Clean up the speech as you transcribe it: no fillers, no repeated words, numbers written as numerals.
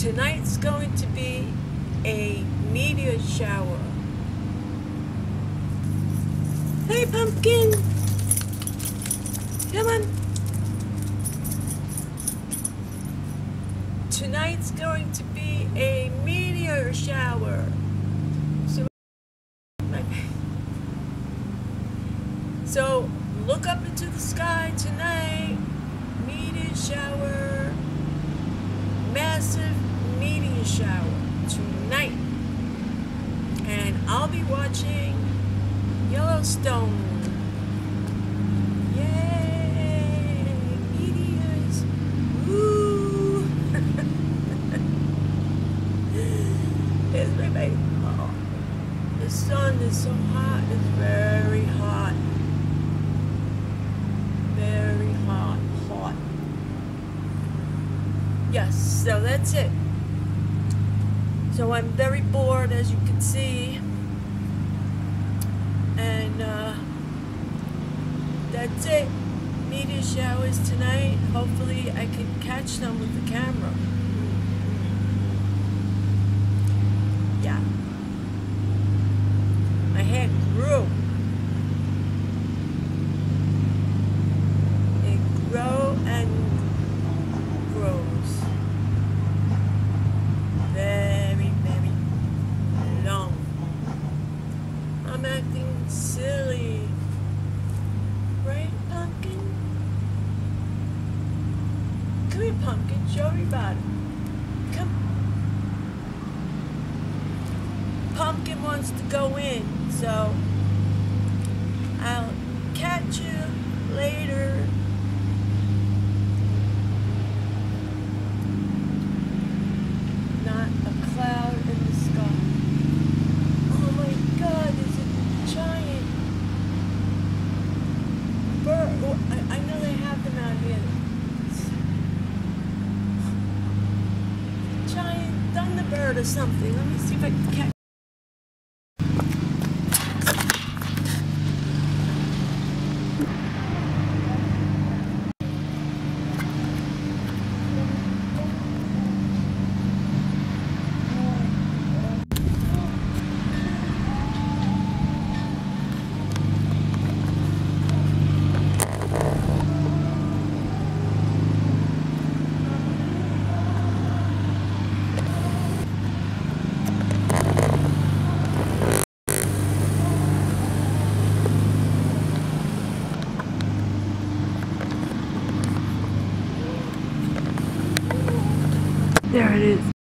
Tonight's going to be a meteor shower. Hey, pumpkin! Come on! Tonight's going to be a meteor shower. So look up into the sky tonight. Meteor shower. Massive meteor shower tonight. And I'll be watching Yellowstone. Yay! Meteors! Woo! Here's my baby. Oh, the sun is so hot. It's very hot. Very hot. Hot. Yes, so that's it. So I'm very bored, as you can see. And that's it. Meteor showers tonight. Hopefully I can catch them with the camera. Yeah. My hair grew. It grows and grows. Very, very long. I'm acting silly. Right, pumpkin? Come here, pumpkin. Show everybody. Come. Pumpkin wants to go in, so I'll catch you later. Not a cloud in the sky. Oh my God, there's a giant bird. Oh, I know they have them out here. Giant thunderbird or something. Let me see if I can catch. There it is.